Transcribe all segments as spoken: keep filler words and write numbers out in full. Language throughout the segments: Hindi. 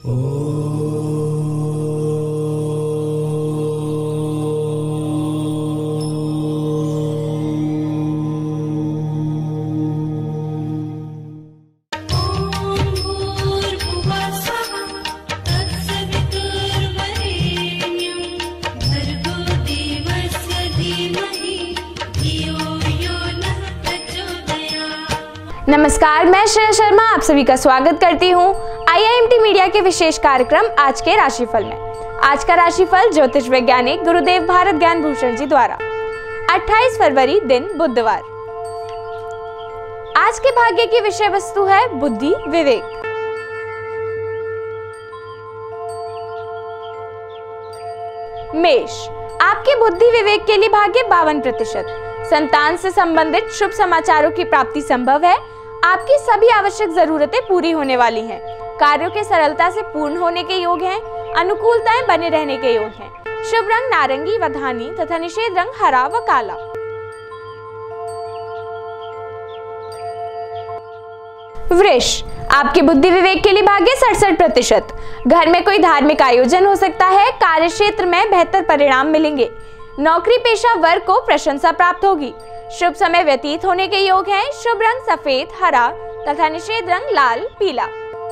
नमस्कार, मैं श्रेया शर्मा आप सभी का स्वागत करती हूँ I I M T media के विशेष कार्यक्रम आज के राशिफल में। आज का राशिफल ज्योतिष वैज्ञानिक गुरुदेव भारत ज्ञान भूषण जी द्वारा अट्ठाईस फरवरी दिन बुधवार। आज के भाग्य की विषय वस्तु है बुद्धि विवेक। मेष, आपके बुद्धि विवेक के लिए भाग्य बावन प्रतिशत। संतान से संबंधित शुभ समाचारों की प्राप्ति संभव है। आपकी सभी आवश्यक जरूरतें पूरी होने वाली हैं। कार्यों के सरलता से पूर्ण होने के योग हैं। अनुकूलताएं बने रहने के योग हैं। शुभ रंग नारंगी व धानी तथा निषेध रंग हरा व काला। वृष, आपके बुद्धि विवेक के लिए भाग्य सड़सठ प्रतिशत। घर में कोई धार्मिक आयोजन हो सकता है। कार्य क्षेत्र में बेहतर परिणाम मिलेंगे। नौकरी पेशा वर्ग को प्रशंसा प्राप्त होगी। शुभ समय व्यतीत होने के योग हैं। शुभ रंग सफेद, हरा तथा निषेध रंग लाल पीला।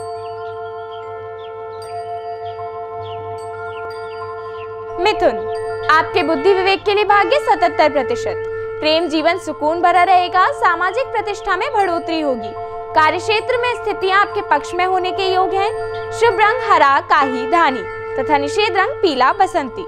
मिथुन, आपके बुद्धि विवेक के लिए भाग्य सतहत्तर प्रतिशत। प्रेम जीवन सुकून भरा रहेगा। सामाजिक प्रतिष्ठा में बढ़ोतरी होगी। कार्य क्षेत्र में स्थितियां आपके पक्ष में होने के योग हैं। शुभ रंग हरा, काही, धानी तथा निषेध रंग पीला बसंती।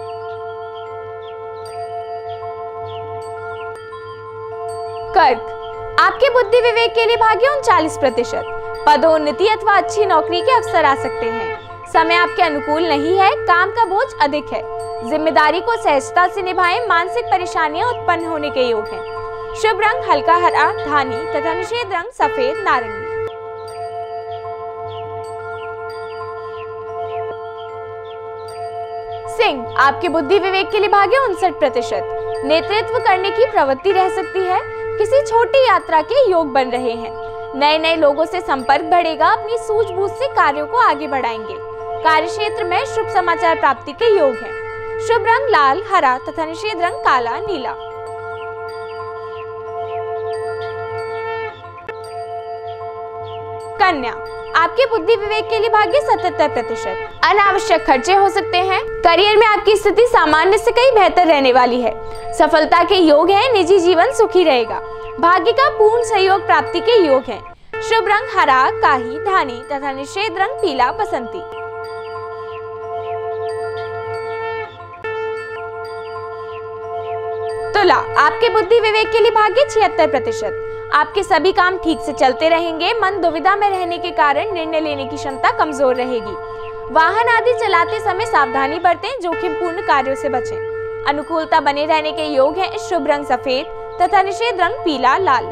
कर्क, आपके बुद्धि विवेक के लिए भाग्य उनचालीस प्रतिशत। पदोन्नति अथवा अच्छी नौकरी के अवसर आ सकते हैं। समय आपके अनुकूल नहीं है। काम का बोझ अधिक है। जिम्मेदारी को सहजता से निभाएं। मानसिक परेशानियां उत्पन्न होने के योग हैं। शुभ रंग हल्का हरा, धानी तथा निषेध रंग सफेद नारंगी। सिंह, आपके बुद्धि विवेक के लिए भाग्य उनसठ प्रतिशत। नेतृत्व करने की प्रवृत्ति रह सकती है। किसी छोटी यात्रा के योग बन रहे हैं। नए नए लोगों से संपर्क बढ़ेगा। अपनी सूझबूझ से कार्यों को आगे बढ़ाएंगे। कार्य क्षेत्र में शुभ समाचार प्राप्ति के योग हैं। शुभ रंग लाल, हरा तथा निषेध रंग काला, नीला। कन्या, आपके बुद्धि विवेक के लिए भाग्य सतहत्तर प्रतिशत। अनावश्यक खर्चे हो सकते हैं। करियर में आपकी स्थिति सामान्य से कहीं बेहतर रहने वाली है। सफलता के योग हैं। निजी जीवन सुखी रहेगा। भाग्य का पूर्ण सहयोग प्राप्ति के योग हैं। शुभ रंग हरा, काही, धानी तथा निषेध रंग पीला बसंती। तुला, आपके बुद्धि विवेक के लिए भाग्य छिहत्तर प्रतिशत। आपके सभी काम ठीक से चलते रहेंगे। मन दुविधा में रहने के कारण निर्णय लेने की क्षमता कमजोर रहेगी। वाहन आदि चलाते समय सावधानी बरतें। जोखिम पूर्ण कार्यों से बचें। अनुकूलता बने रहने के योग हैं। शुभ रंग सफेद तथा निषेध रंग पीला, लाल।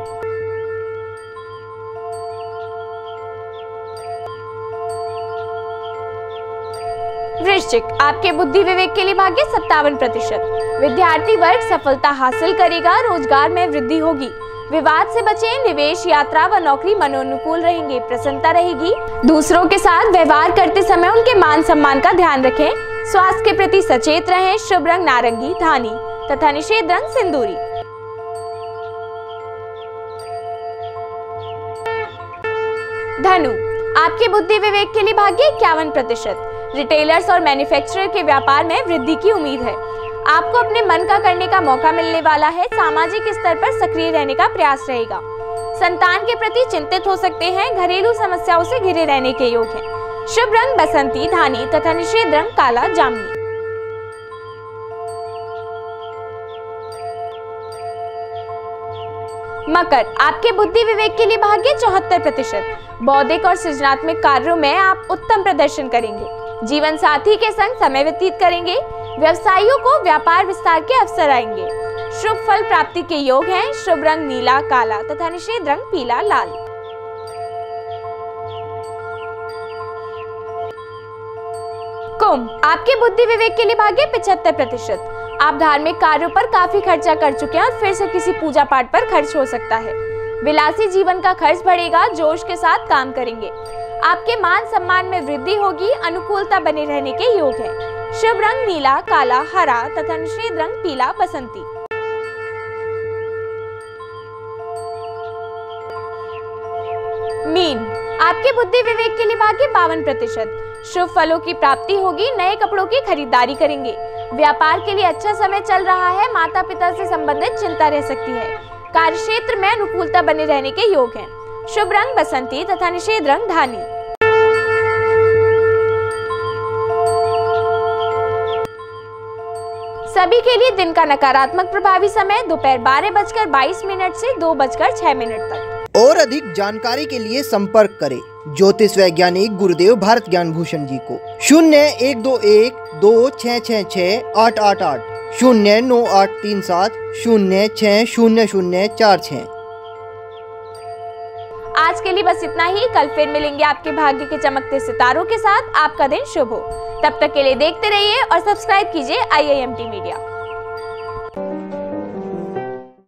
वृश्चिक, आपके बुद्धि विवेक के लिए भाग्य सत्तावन प्रतिशत। विद्यार्थी वर्ग सफलता हासिल करेगा। रोजगार में वृद्धि होगी। विवाद से बचें। निवेश, यात्रा व नौकरी मनोनुकूल रहेंगे। प्रसन्नता रहेगी। दूसरों के साथ व्यवहार करते समय उनके मान सम्मान का ध्यान रखें। स्वास्थ्य के प्रति सचेत रहें। शुभ रंग नारंगी, धानी तथा निषेध रंग सिंदूरी। धनु, आपके बुद्धि विवेक के लिए भाग्य इक्यावन प्रतिशत। रिटेलर्स और मैन्युफैक्चरर के व्यापार में वृद्धि की उम्मीद है। आपको अपने मन का करने का मौका मिलने वाला है। सामाजिक स्तर पर सक्रिय रहने का प्रयास रहेगा। संतान के प्रति चिंतित हो सकते हैं। घरेलू समस्याओं से घिरे रहने के योग हैं। शुभ रंग बसंती, धानी तथा निषेध रंग काला, जामुनी। मकर, आपके बुद्धि विवेक के लिए भाग्य चौहत्तर प्रतिशत। बौद्धिक और सृजनात्मक कार्यों में आप उत्तम प्रदर्शन करेंगे। जीवन साथी के संग समय व्यतीत करेंगे। व्यवसायियों को व्यापार विस्तार के अवसर आएंगे। शुभ फल प्राप्ति के योग हैं। शुभ रंग नीला, काला तथा निषेध रंग पीला, लाल। कुंभ, आपके बुद्धि विवेक के लिए भाग्य पचहत्तर प्रतिशत। आप धार्मिक कार्यों पर काफी खर्चा कर चुके हैं और फिर से किसी पूजा पाठ पर खर्च हो सकता है। विलासी जीवन का खर्च बढ़ेगा। जोश के साथ काम करेंगे। आपके मान सम्मान में वृद्धि होगी, अनुकूलता बने रहने के योग है। शुभ रंग नीला, काला, हरा तथा निषेध रंग पीला, बसंती। मीन, आपके बुद्धि विवेक के लिए भाग्य बावन प्रतिशत। शुभ फलों की प्राप्ति होगी, नए कपड़ों की खरीदारी करेंगे। व्यापार के लिए अच्छा समय चल रहा है, माता पिता से संबंधित चिंता रह सकती है। कार्यक्षेत्र में अनुकूलता बने रहने के योग हैं। शुभ रंग बसंती तथा निषेध रंग धानी। सभी के लिए दिन का नकारात्मक प्रभावी समय दोपहर बारह बजकर बाईस मिनट से दो बजकर छह मिनट तक। और अधिक जानकारी के लिए संपर्क करें ज्योतिष वैज्ञानिक गुरुदेव भारत ज्ञान भूषण जी को। शून्य एक दो एक दो छः छः छः आठ आठ आठ, शून्य नौ आठ तीन सात शून्य छः शून्य शून्य चार छः। आज के लिए बस इतना ही। कल फिर मिलेंगे आपके भाग्य के चमकते सितारों के साथ। आपका दिन शुभ हो। तब तक के लिए देखते रहिए और सब्सक्राइब कीजिए I I M T media.